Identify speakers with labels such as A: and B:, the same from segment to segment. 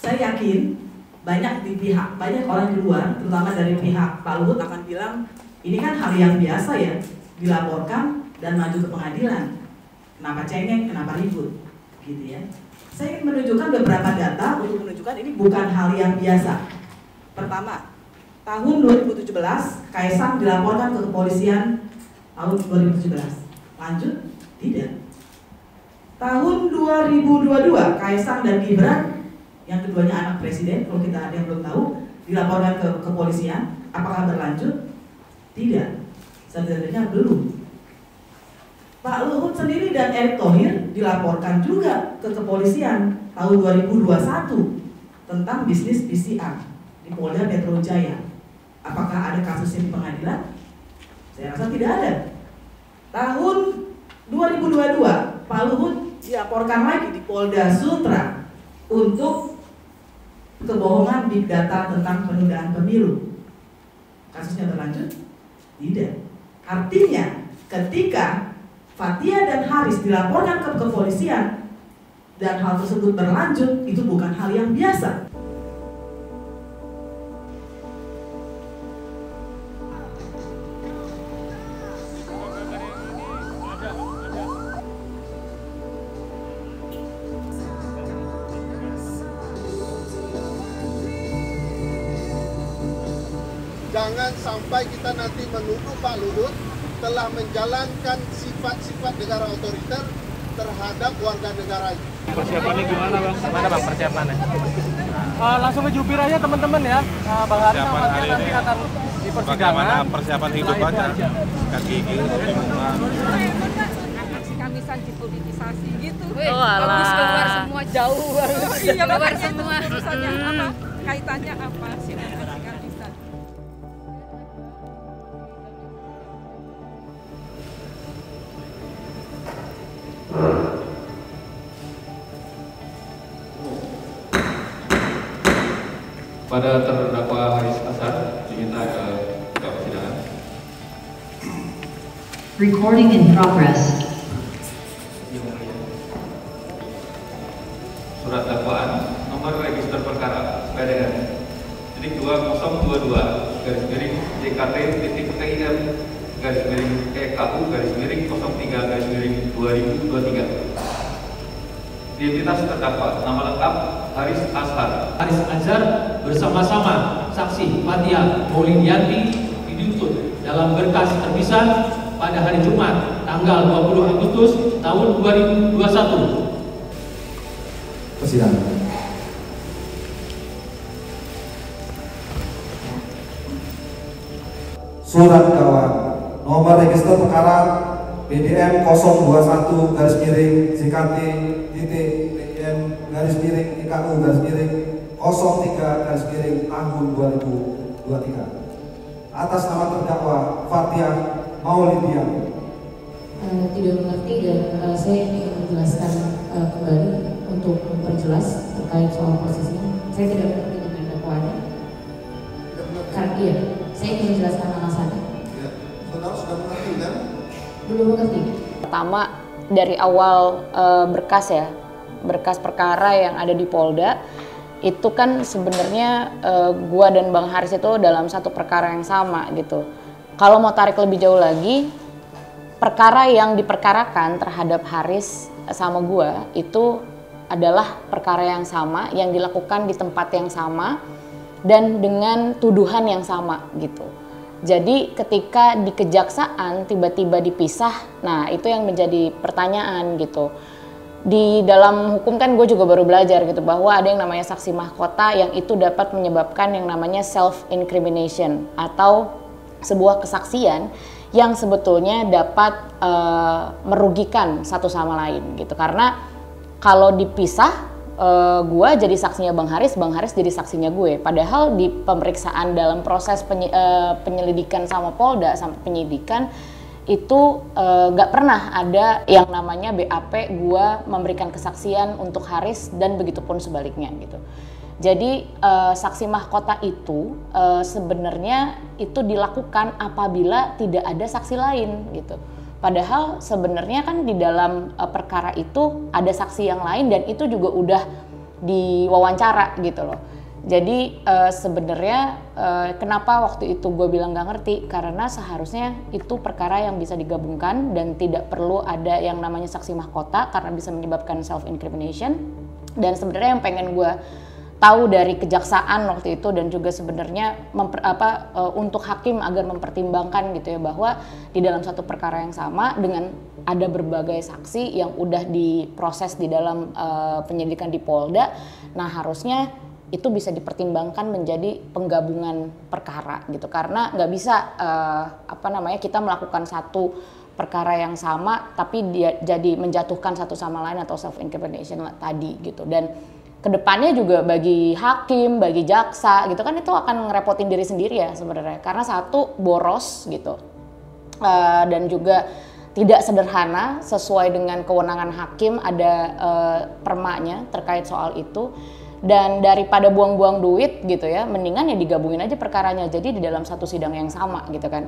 A: Saya yakin banyak orang di luar, terutama dari pihak Pak Luhut akan bilang ini kan hal yang biasa ya, dilaporkan dan maju ke pengadilan. Kenapa cengeng, kenapa ribut, gitu ya. Saya ingin menunjukkan beberapa data untuk menunjukkan ini bukan hal yang biasa. Pertama, tahun 2017 Kaisang dilaporkan ke kepolisian tahun 2017. Lanjut? Tidak. Tahun 2022 Kaisang dan Gibran, yang keduanya anak presiden, kalau kita ada yang belum tahu, dilaporkan ke kepolisian. Apakah berlanjut? Tidak. Sebenarnya belum. Pak Luhut sendiri dan Erick Thohir dilaporkan juga ke kepolisian tahun 2021 tentang bisnis PCR di Polda Metro Jaya. Apakah ada kasusnya di pengadilan? Saya rasa tidak ada. Tahun 2022 Pak Luhut dilaporkan lagi di Polda Sultra untuk kebohongan big data tentang penundaan pemilu. Kasusnya berlanjut? Tidak. Artinya ketika Fathia dan Haris dilaporkan ke kepolisian dan hal tersebut berlanjut, itu bukan hal yang biasa.
B: Jangan sampai kita nanti menuduh Pak Luhut telah menjalankan sifat-sifat negara otoriter terhadap warga negara ini.
C: Persiapannya gimana Bang? Mana Bang persiapannya?
D: Langsung ke jubir aja teman-teman ya. Bang Haris sama Fathia nanti akan di persidangan.
C: Bagaimana persiapan hidupannya? Kaki gigi,
E: Kamisan dipolitisasi gitu.
F: Bagus keluar
E: semua jauh. Iya, keluar semua. Urusannya apa? Kaitannya apa sih dengan aksi kamisan?
G: Pada terdakwa Haris Azhar diminta ke persidangan.
H: Recording in progress.
G: Surat dakwaan nomor register perkara PDN titik 2022 garis miring JKT titik TIM garis miring EKU garis miring 03 garis miring 2023. Identitas terdakwa nama lengkap Haris Azhar.
I: Haris Azhar bersama-sama saksi Fathia Maulidianti dituntut dalam berkas terpisah pada hari Jumat tanggal 20 Agustus tahun 2021.
J: Persidangan. Surat dakwaan nomor register perkara BDM 021 garis miring JKT titik PM garis miring IKU garis miring 03 garis miring tahun 2023 atas nama terdakwa Fathia Maulidianti.
H: Tidak mengerti dan saya ingin menjelaskan kembali untuk memperjelas terkait soal posisinya. Saya tidak mengerti dengan dakwaannya. Karena iya, saya ingin menjelaskan alasannya.
B: Ya, saudara sudah mengerti kan?
H: Belum mengerti.
F: Pertama, dari awal berkas ya, berkas perkara yang ada di Polda, itu kan sebenarnya gua dan Bang Haris itu dalam satu perkara yang sama gitu. Kalau mau tarik lebih jauh lagi, perkara yang diperkarakan terhadap Haris sama gua itu adalah perkara yang sama, yang dilakukan di tempat yang sama, dan dengan tuduhan yang sama gitu. Jadi ketika di kejaksaan tiba-tiba dipisah, nah itu yang menjadi pertanyaan gitu. Di dalam hukum kan gue juga baru belajar gitu bahwa ada yang namanya saksi mahkota yang itu dapat menyebabkan yang namanya self-incrimination atau sebuah kesaksian yang sebetulnya dapat merugikan satu sama lain gitu. Karena kalau dipisah, gue jadi saksinya Bang Haris jadi saksinya gue. Padahal di pemeriksaan dalam proses penyelidikan sama Polda sampai penyidikan itu gak pernah ada yang namanya BAP gue memberikan kesaksian untuk Haris dan begitupun sebaliknya gitu. Jadi saksi mahkota itu sebenarnya itu dilakukan apabila tidak ada saksi lain gitu. Padahal sebenarnya kan di dalam perkara itu ada saksi yang lain dan itu juga udah diwawancara gitu loh. Jadi sebenarnya kenapa waktu itu gue bilang nggak ngerti, karena seharusnya itu perkara yang bisa digabungkan dan tidak perlu ada yang namanya saksi mahkota karena bisa menyebabkan self incrimination. Dan sebenarnya yang pengen gue tahu dari kejaksaan waktu itu dan juga sebenarnya untuk hakim agar mempertimbangkan gitu ya, bahwa di dalam satu perkara yang sama dengan ada berbagai saksi yang udah diproses di dalam penyidikan di Polda, nah harusnya itu bisa dipertimbangkan menjadi penggabungan perkara gitu, karena nggak bisa kita melakukan satu perkara yang sama tapi dia jadi menjatuhkan satu sama lain atau self incrimination tadi gitu. Dan kedepannya juga bagi hakim, bagi jaksa gitu kan, itu akan ngerepotin diri sendiri ya sebenarnya, karena satu boros gitu dan juga tidak sederhana sesuai dengan kewenangan hakim, ada permanya terkait soal itu. Dan daripada buang-buang duit gitu ya, mendingan ya digabungin aja perkaranya jadi di dalam satu sidang yang sama gitu kan.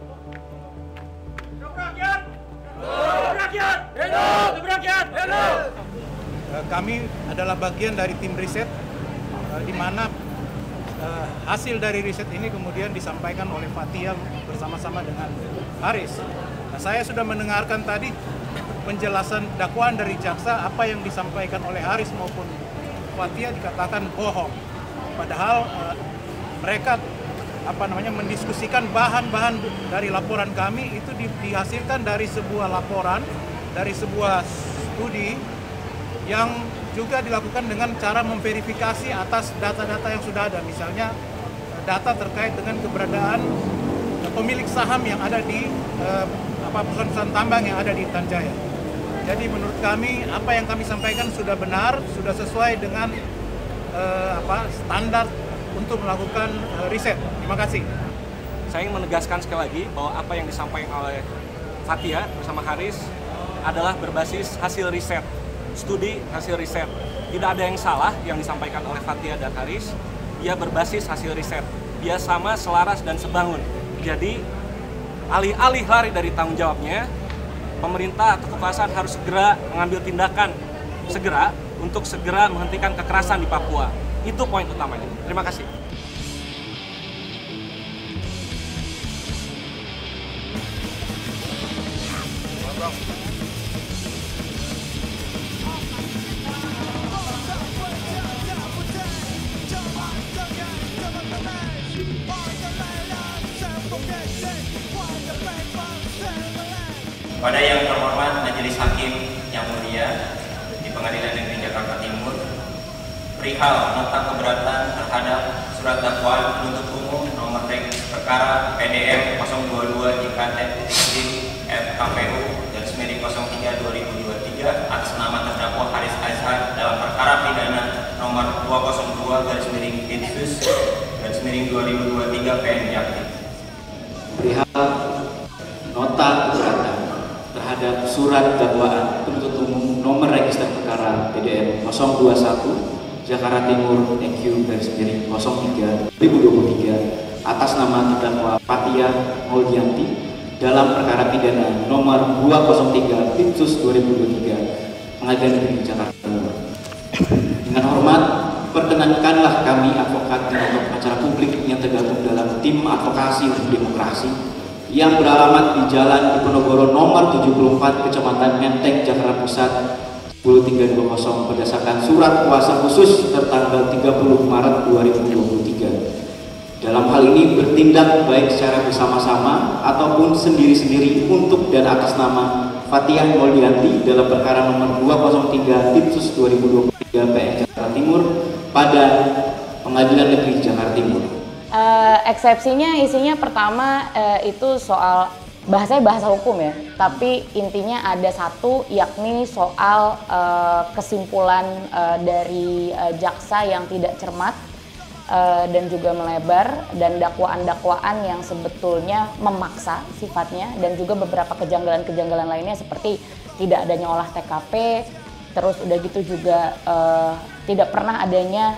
C: Kami adalah bagian dari tim riset di mana hasil dari riset ini kemudian disampaikan oleh Fathia bersama-sama dengan Haris. Nah, saya sudah mendengarkan tadi penjelasan dakwaan dari jaksa, apa yang disampaikan oleh Haris maupun Fathia dikatakan bohong. Padahal mereka mendiskusikan bahan-bahan dari laporan kami itu dihasilkan dari sebuah laporan, dari sebuah studi yang juga dilakukan dengan cara memverifikasi atas data-data yang sudah ada. Misalnya data terkait dengan keberadaan pemilik saham yang ada di perusahaan tambang yang ada di Intan Jaya. Jadi menurut kami apa yang kami sampaikan sudah benar, sudah sesuai dengan standar untuk melakukan riset. Terima kasih.
K: Saya ingin menegaskan sekali lagi bahwa apa yang disampaikan oleh Fathia bersama Haris adalah berbasis hasil riset, studi hasil riset. Tidak ada yang salah yang disampaikan oleh Fathia dan Haris. Dia berbasis hasil riset. Dia sama, selaras dan sebangun. Jadi alih-alih lari dari tanggung jawabnya, pemerintah atau kekuasaan harus segera mengambil tindakan segera untuk segera menghentikan kekerasan di Papua. Itu poin utamanya. Terima kasih.
L: Pada yang terhormat Majelis Hakim yang mulia di Pengadilan Negeri Jakarta Timur, perihal nota keberatan terhadap surat dakwaan penuntut umum nomor perkara PDM 022 JKT FKPU /03/2023 atas nama terdakwa Haris Azhar dalam perkara pidana nomor 202/Dinsus/2023 PN Jaktim.
I: Perihal nota keberatan terhadap surat dakwaan penuntut umum nomor register perkara PDM 021 Jakarta Timur EQ/03/2023 atas nama terdakwa Fathia Maulidiyanti dalam perkara pidana nomor 203 Dinsus 2023 Pengadilan Negeri Jakarta Timur. Dengan hormat, perkenankanlah kami advokat dan pengacara publik yang tergabung dalam tim advokasi untuk demokrasi yang beralamat di Jalan Diponegoro nomor 74 Kecamatan Menteng, Jakarta Pusat 10320 berdasarkan surat kuasa khusus tertanggal 30 Maret 2023. Dalam hal ini bertindak baik secara bersama-sama ataupun sendiri-sendiri untuk dan atas nama Fathia Maulidiyanti dalam perkara nomor 203 Dinsus 2023 PN Jakarta Timur pada Pengadilan Negeri Jakarta Timur.
F: Eksepsinya isinya pertama itu soal bahasa hukum ya, tapi intinya ada satu, yakni soal kesimpulan dari jaksa yang tidak cermat dan juga melebar, dan dakwaan-dakwaan yang sebetulnya memaksa sifatnya, dan juga beberapa kejanggalan-kejanggalan lainnya seperti tidak adanya olah TKP, terus udah gitu juga tidak pernah adanya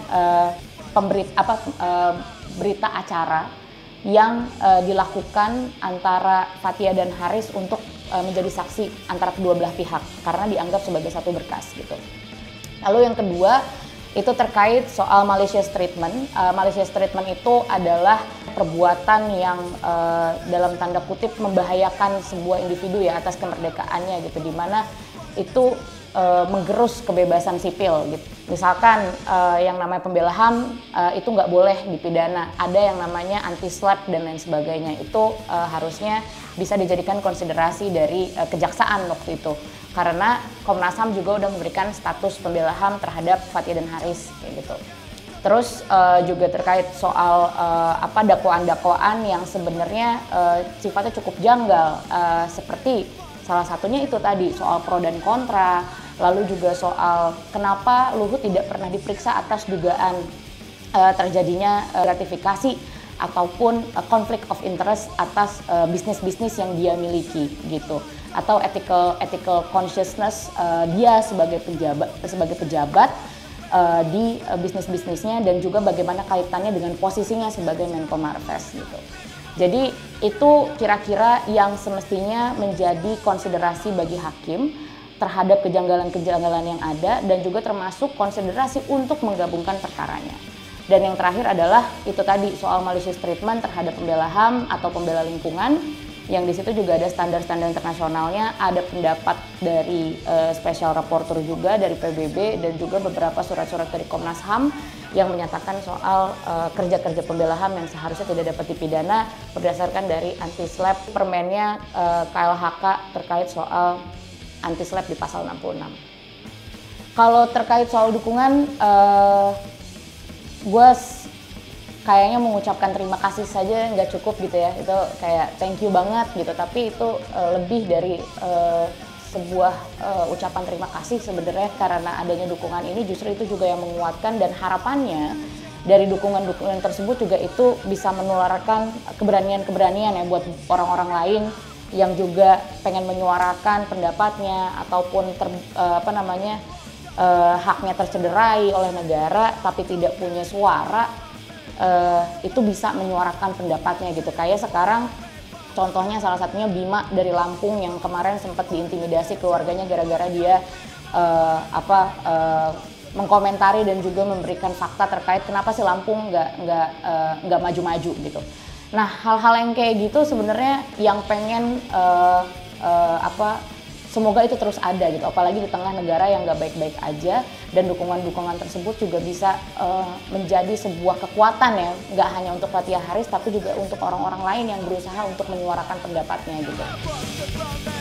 F: berita acara yang dilakukan antara Fathia dan Haris untuk menjadi saksi antara kedua belah pihak karena dianggap sebagai satu berkas gitu. Lalu yang kedua itu terkait soal malicious treatment. Malicious treatment itu adalah perbuatan yang dalam tanda kutip membahayakan sebuah individu ya atas kemerdekaannya gitu, di mana itu menggerus kebebasan sipil gitu. Misalkan yang namanya pembela HAM itu nggak boleh dipidana, ada yang namanya anti-SLAPP dan lain sebagainya, itu harusnya bisa dijadikan konsiderasi dari kejaksaan waktu itu. Karena Komnas HAM juga udah memberikan status pembela HAM terhadap Fathia dan Haris kayak gitu. Terus juga terkait soal dakwaan-dakwaan yang sebenarnya sifatnya cukup janggal, seperti salah satunya itu tadi soal pro dan kontra, lalu juga soal kenapa Luhut tidak pernah diperiksa atas dugaan terjadinya gratifikasi ataupun konflik of interest atas bisnis-bisnis yang dia miliki gitu, atau ethical consciousness dia sebagai pejabat di bisnis-bisnisnya, dan juga bagaimana kaitannya dengan posisinya sebagai Menko Marves gitu. Jadi itu kira-kira yang semestinya menjadi konsiderasi bagi hakim terhadap kejanggalan-kejanggalan yang ada, dan juga termasuk konsiderasi untuk menggabungkan perkaranya. Dan yang terakhir adalah itu tadi soal malicious treatment terhadap pembela HAM atau pembela lingkungan, yang di situ juga ada standar-standar internasionalnya, ada pendapat dari special rapporteur juga dari PBB, dan juga beberapa surat-surat dari Komnas HAM yang menyatakan soal kerja-kerja pembela HAM yang seharusnya tidak dapat dipidana berdasarkan dari anti-SLAPP permennya KLHK terkait soal anti-SLAPP di pasal 66. Kalau terkait soal dukungan, gue kayaknya mengucapkan terima kasih saja nggak cukup gitu ya, itu kayak thank you banget gitu, tapi itu lebih dari sebuah ucapan terima kasih sebenarnya, karena adanya dukungan ini justru itu juga yang menguatkan, dan harapannya dari dukungan-dukungan tersebut juga itu bisa menularkan keberanian-keberanian ya buat orang-orang lain yang juga pengen menyuarakan pendapatnya ataupun haknya tercederai oleh negara tapi tidak punya suara, itu bisa menyuarakan pendapatnya gitu. Kayak sekarang contohnya salah satunya Bima dari Lampung yang kemarin sempat diintimidasi keluarganya gara-gara dia mengkomentari dan juga memberikan fakta terkait kenapa sih Lampung nggak maju-maju gitu. Nah, hal-hal yang kayak gitu sebenarnya yang pengen semoga itu terus ada gitu, apalagi di tengah negara yang nggak baik-baik aja, dan dukungan-dukungan tersebut juga bisa menjadi sebuah kekuatan ya, nggak hanya untuk Fathia Haris tapi juga untuk orang-orang lain yang berusaha untuk menyuarakan pendapatnya gitu.